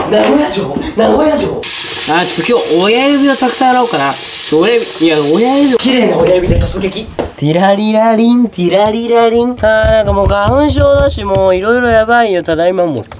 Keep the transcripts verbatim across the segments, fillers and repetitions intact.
名古屋城名古屋城。あー、ちょっと今日親指をたくさん洗おうかな。親指、いや、親指、綺麗な親指で突撃。ティラリラリン、ティラリラリン。あー、なんかもう花粉症だし、もういろいろやばいよ、ただいまもう。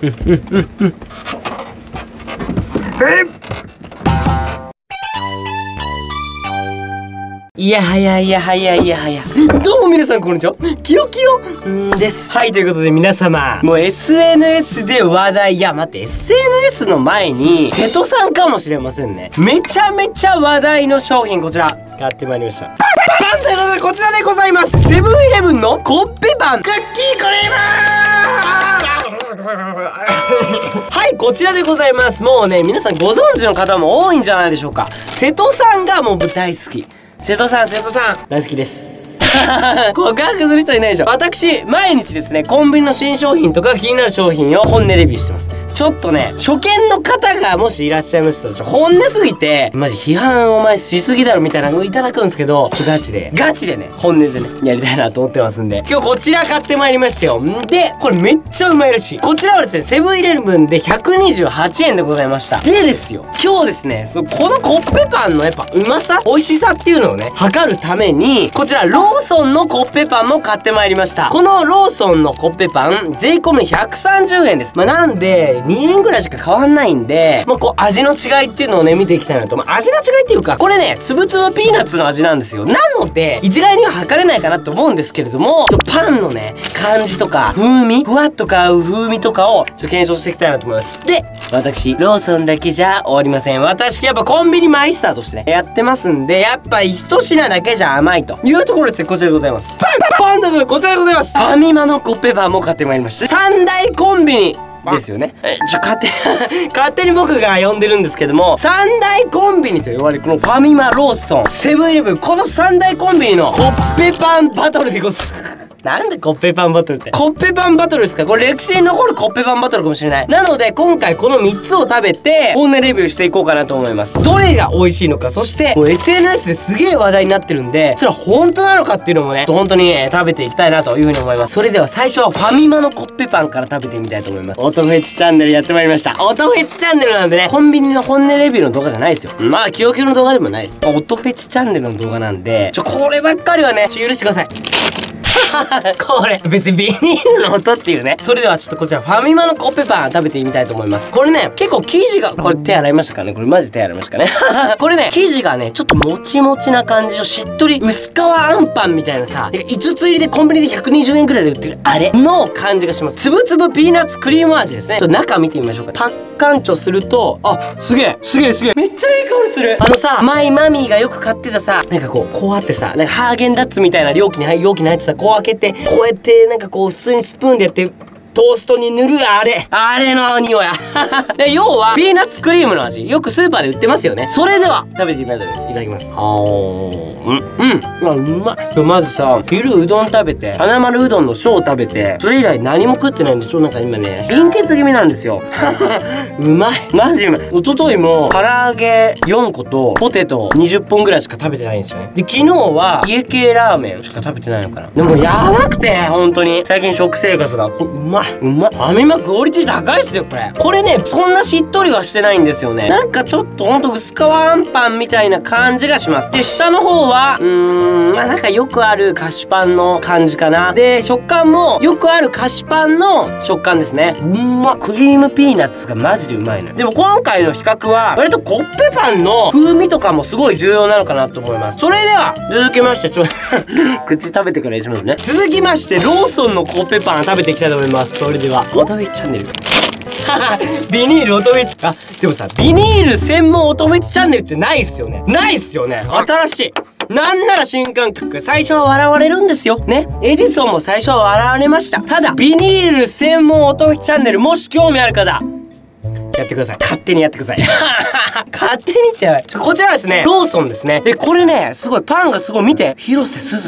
いやはやいやはやいやはや。どうも皆さんこんにちは。キヨキヨんです。はい、ということで皆様、もう エスエヌエス で話題、いや待って、エスエヌエス の前に、瀬戸さんかもしれませんね。めちゃめちゃ話題の商品、こちら、買ってまいりました。パンということで、こちらでございます。セブンイレブンのコッペパン、クッキークリームはい、こちらでございます。もうね、皆さんご存知の方も多いんじゃないでしょうか。瀬戸さんがもう大好き。瀬戸さん、瀬戸さん、大好きです。告白する人いないでしょ。私、毎日ですね、コンビニの新商品とか気になる商品を本音レビューしてます。ちょっとね、初見の方がもしいらっしゃいましたら、本音すぎて、マジ批判お前しすぎだろみたいなのをいただくんですけど、ちょ、ガチで、ガチでね、本音でね、やりたいなと思ってますんで、今日こちら買ってまいりましたよ。んで、これめっちゃうまいらしい。こちらはですね、セブンイレブンでひゃくにじゅうはちえんでございました。でですよ、今日ですね、そこのコッペパンのやっぱうまさ、美味しさっていうのをね、測るために、こちらローソンのコッペパンも買ってまいりました。このローソンのコッペパン、税込みひゃくさんじゅうえんです。まあ、なんで、にえんぐらいしか変わんないんで、まあ、こう、味の違いっていうのをね、見ていきたいなと。まあ、味の違いっていうか、これね、つぶつぶピーナッツの味なんですよ。なので、一概には測れないかなと思うんですけれども、ちょパンのね、感じとか、風味、ふわっと買う風味とかを、ちょっと検証していきたいなと思います。で、私、ローソンだけじゃ終わりません。私、やっぱコンビニマイスターとしてね、やってますんで、やっぱ一品だけじゃ甘いというところですね、こちらでございます。パンダのこちらでございます。ファミマのコッペパンも買ってまいりました。三大コンビニですよね。え、ちょ、勝手勝手に僕が呼んでるんですけども、三大コンビニと呼ばれるこのファミマ、ローソン、セブンイレブン、この三大コンビニのコッペパンバトルでございます。なんでコッペパンバトルって。コッペパンバトルですか？これ歴史に残るコッペパンバトルかもしれない。なので今回このみっつを食べて本音レビューしていこうかなと思います。どれが美味しいのか、そしてもう エスエヌエス ですげえ話題になってるんで、それは本当なのかっていうのもね、本当に、ね、食べていきたいなというふうに思います。それでは最初はファミマのコッペパンから食べてみたいと思います。音フェチチャンネルやってまいりました。音フェチチャンネルなんでね、コンビニの本音レビューの動画じゃないですよ。まあ、キヨキヨの動画でもないです。音フェチチャンネルの動画なんで、ちょ、こればっかりはね、ちょ、許してください。これ別にビニールの音っていうね。それではちょっとこちらファミマのコッペパン食べてみたいと思います。これね、結構生地が、これ手洗いましたかね？これマジ手洗いましたかね？これね、生地がね、ちょっともちもちな感じのしっとり薄皮あんパンみたいなさ、いつつ入りでコンビニでひゃくにじゅうえんくらいで売ってるあれの感じがします。つぶつぶピーナッツクリーム味ですね。ちょっと中見てみましょうか。パッカンチョすると、あ、すげえすげえすげえめっちゃいい香りする。あのさ、マイマミーがよく買ってたさ、なんかこう、こうあってさ、なんかハーゲンダッツみたいな容器に入容器に入ってさ、こう開けて、こうやってなんかこう普通にスプーンでやってトーストに塗るあれあれの匂いやで、要はピーナッツクリームの味、よくスーパーで売ってますよね。それでは食べてみたいと思います。いただきます。あーうんうんあ、うまい。まずさ、昼うどん食べて、花丸うどんの小食べて、それ以来何も食ってないんで、ちょっとなんか今ね貧血気味なんですようまい、マジうまい。一昨日も唐揚げよんことポテトにじゅっぽんぐらいしか食べてないんですよね。で、昨日は家系ラーメンしか食べてないのかな。でもやばくて、本当に最近食生活がこれうまいうまい。ファミマクオリティ高いっすよこれ。これね、そんなしっとりはしてないんですよね。なんかちょっとほんと薄皮あんパンみたいな感じがします。で、下の方はうーんまあなんかよくある菓子パンの感じかな。で、食感もよくある菓子パンの食感ですね。うんま、クリームピーナッツがマジでうまいの。でも今回の比較は割とコッペパンの風味とかもすごい重要なのかなと思います。それでは続きまして、ちょ口食べてからやりますね。続きましてローソンのコッペパン食べていきたいと思います。それでは音フェチチャンネルビニール音フェチ、あ、でもさ、ビニール専門音フェチチャンネルってないっすよね。ないっすよね。新しい。なんなら新感覚。最初は笑われるんですよ。ね。エジソンも最初は笑われました。ただ、ビニール専門音フェチチャンネル、もし興味ある方、やってください。勝手にやってください。勝手にってやばい。こちらですね、ローソンですね。で、これね、すごい、パンがすごい、見て。広瀬すずだよ、これ。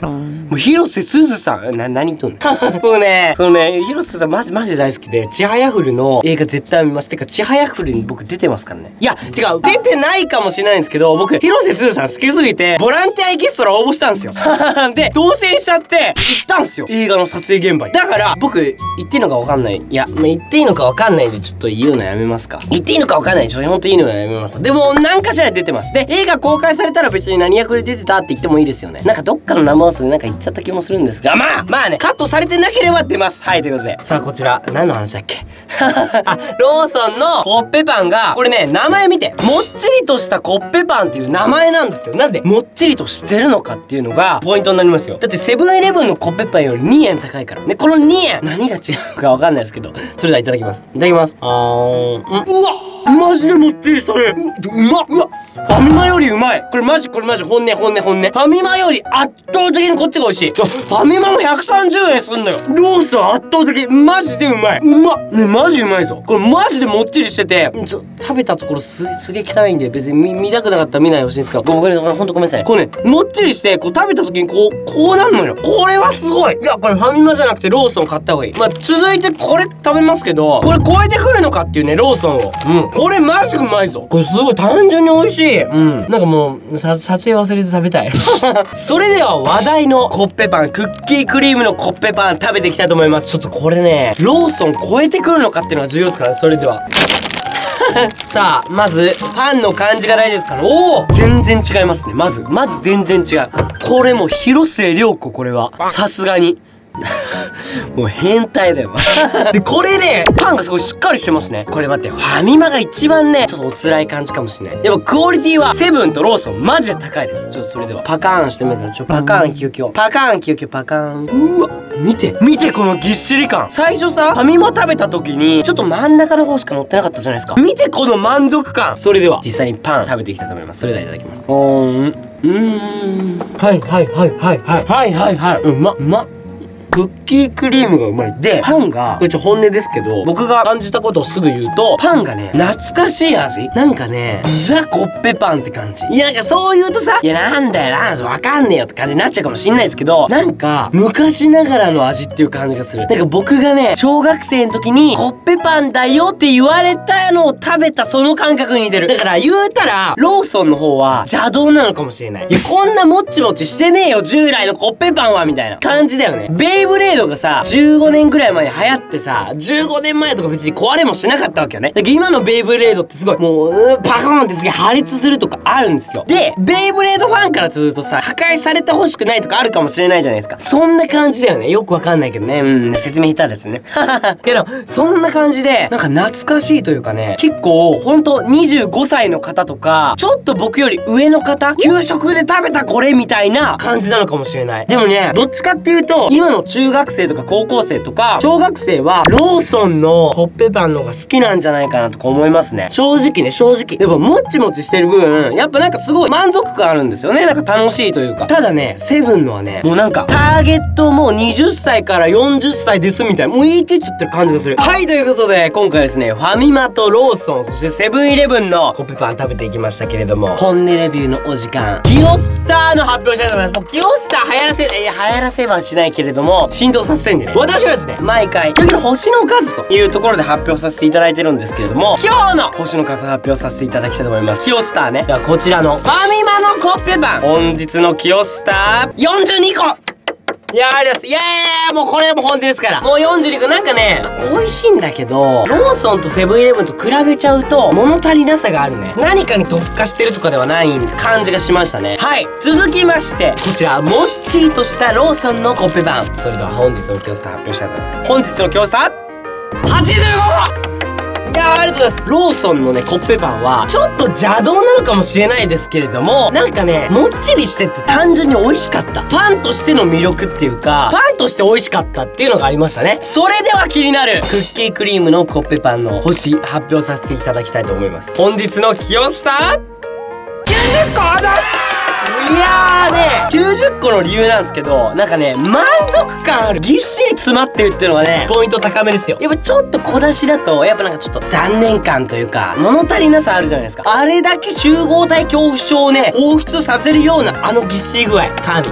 もう広瀬すずさん、な、何言っとんのもうね、そのね、広瀬さんマジマジ大好きで、ちはやふるの映画絶対見ます。てか、ちはやふるに僕出てますからね。いや、てか、出てないかもしれないんですけど、僕、広瀬すずさん好きすぎて、ボランティアエキストラ応募したんですよ。で、当選しちゃって、行ったんすよ。映画の撮影現場に。だから、僕、言っていいのかわかんない。いや、まあ、言っていいのかわかんないんで、ちょっと言うのやめますか。言っていいのかわかんないでしょ。ほんと言うのやめます。でも、何かしら出てます。で、映画公開されたら別に何役で出てたって言ってもいいですよね。なんかどっかの生放送でなんか言っちゃった気もするんですが、まあ、まあね、カットされてなければ出ます。はい、ということで。さあ、こちら、何の話だっけあ、ローソンのコッペパンが、これね、名前見て、もっちりとしたコッペパンっていう名前なんですよ。なんで、もっちりとしてるのかっていうのが、ポイントになりますよ。だって、セブンイレブンのコッペパンよりにえん高いから。ね、このにえん何が違うかわかんないですけど、それではいただきます。いただきます。あーん、うわマジでもっちりしたね。う、うまっうわファミマよりうまい。これマジこれマジ本音本音本音。ファミマより圧倒的にこっちが美味しい。ファミマもひゃくさんじゅうえんすんのよ。ローソン圧倒的。マジでうまい。うまっね、マジうまいぞ。これマジでもっちりしてて、ちょ食べたところす、すげえ汚いんで、別に見、見たくなかったら見ないでほしいんですけど、ごめんなさい、ほんとごめんなさい。これね、もっちりして、こう食べた時にこう、こうなんのよ。これはすごい。いや、これファミマじゃなくてローソン買った方がいい。まあ、続いてこれ食べますけど、これ超えてくるのかっていうね、ローソンを。うん。これマジうまいぞ。これすごい単純に美味しい。うん。なんかもう、さ、撮影忘れて食べたい。それでは話題のコッペパン、クッキークリームのコッペパン食べていきたいと思います。ちょっとこれね、ローソン超えてくるのかっていうのが重要ですからね、それでは。さあ、まず、パンの感じが大事ですから。おお全然違いますね。まず、まず全然違う。これもう広末涼子、これは。さすがに。もう変態だよ。で、これね、パンがすごいしっかりしてますね。これ待って、ファミマが一番ね、ちょっとお辛い感じかもしれない。でもクオリティはセブンとローソンマジで高いです。ちょっとそれでは、パカーンしてみてちょ、パカーンキュキュパカーンキュキュパカーン。うわ見て見てこのぎっしり感。最初さ、ファミマ食べた時に、ちょっと真ん中の方しか乗ってなかったじゃないですか。見てこの満足感。それでは、実際にパン食べていきたいと思います。それではいただきます。おーん。うーん。はいはいはいはいはい。はいはいはい。うまっうまっ。クッキークリームがうまい。で、パンが、これちょ本音ですけど、僕が感じたことをすぐ言うと、パンがね、懐かしい味なんかね、ザ・コッペパンって感じ。いや、なんかそう言うとさ、いや、なんだよな、わかんねえよって感じになっちゃうかもしんないですけど、なんか、昔ながらの味っていう感じがする。なんか僕がね、小学生の時に、コッペパンだよって言われたのを食べたその感覚に似てる。だから言うたら、ローソンの方は邪道なのかもしれない。いや、こんなもっちもちしてねえよ、従来のコッペパンは、みたいな感じだよね。ベイブレードがさ、じゅうごねんぐらい前に流行ってさ、じゅうごねんまえとか別に壊れもしなかったわけよね。だけど今のベイブレードってすごい、もう、うーパコーンってすげえ破裂するとかあるんですよ。で、ベイブレードファンからするとさ、破壊されてほしくないとかあるかもしれないじゃないですか。そんな感じだよね。よくわかんないけどね。うん、説明下手ですね。いやでも、そんな感じで、なんか懐かしいというかね、結構、ほんとにじゅうごさいの方とか、ちょっと僕より上の方、給食で食べたこれみたいな感じなのかもしれない。でもね、どっちかっていうと、今の中学生とか高校生とか、小学生は、ローソンのコッペパンの方が好きなんじゃないかなとか思いますね。正直ね、正直。やっぱもちもちしてる分、やっぱなんかすごい満足感あるんですよね。なんか楽しいというか。ただね、セブンのはね、もうなんか、ターゲットもうにじゅっさいからよんじゅっさいですみたいな、もう言い切っちゃってる感じがする。はい、ということで、今回はですね、ファミマとローソン、そしてセブンイレブンのコッペパン食べていきましたけれども、本音レビューのお時間、キヨスターの発表したいと思います。もうキヨスター流行らせ、いや、流行らせはしないけれども、浸透させたいんでね。私はですね、毎回、今日の星の数というところで発表させていただいてるんですけれども、今日の星の数発表させていただきたいと思います。キヨスターね。ではこちらの、ファミマのコッペパン。本日のキヨスター、よんじゅうにこいやー、ありがとうございます。イエーイもうこれも本当ですから。もうよんじゅうにこなんかね、美味しいんだけど、ローソンとセブンイレブンと比べちゃうと、物足りなさがあるね。何かに特化してるとかではない感じがしましたね。はい。続きまして、こちら、もっちりとしたローソンのコッペパン。それでは本日のキヨスター発表したいと思います。本日のキヨスター、はちじゅうごこいやー、ありがとうございます。ローソンのね、コッペパンは、ちょっと邪道なのかもしれないですけれども、なんかね、もっちりしてて単純に美味しかった。パンとしての魅力っていうか、パンとして美味しかったっていうのがありましたね。それでは気になる、クッキークリームのコッペパンの星、発表させていただきたいと思います。本日のキヨスター、きゅうじゅっこだいやーね、きゅうじゅっこの理由なんですけど、なんかね、満足感ある。ぎっしり詰まってるっていうのがね、ポイント高めですよ。やっぱちょっと小出しだと、やっぱなんかちょっと残念感というか、物足りなさあるじゃないですか。あれだけ集合体恐怖症をね、放出させるようなあのぎっしり具合。神。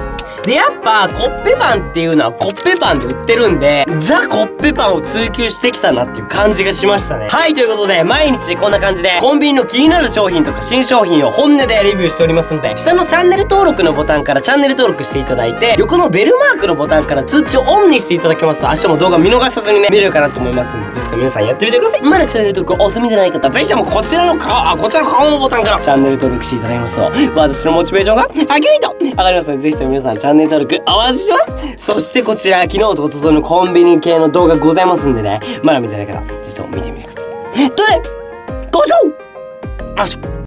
で、やっぱ、コッペパンっていうのはコッペパンで売ってるんで、ザ・コッペパンを追求してきたなっていう感じがしましたね。はい、ということで、毎日こんな感じで、コンビニの気になる商品とか新商品を本音でレビューしておりますので、下のチャンネル登録のボタンからチャンネル登録していただいて、横のベルマークのボタンから通知をオンにしていただけますと、明日も動画見逃さずにね、見れるかなと思いますんで、ぜひとも皆さんやってみてください。まだチャンネル登録お済みでない方、ぜひともこちらの顔、あ、こちらの顔のボタンからチャンネル登録していただきますと、私のモチベーションが上げると上がりますので、ぜひとも皆さんチャンネル登録お待ちしてます。そしてこちら、昨日と一昨日のコンビニ系の動画ございますんでね、まだ見てない方、ぜひとも見てみてください。ということで、ご視聴あしょ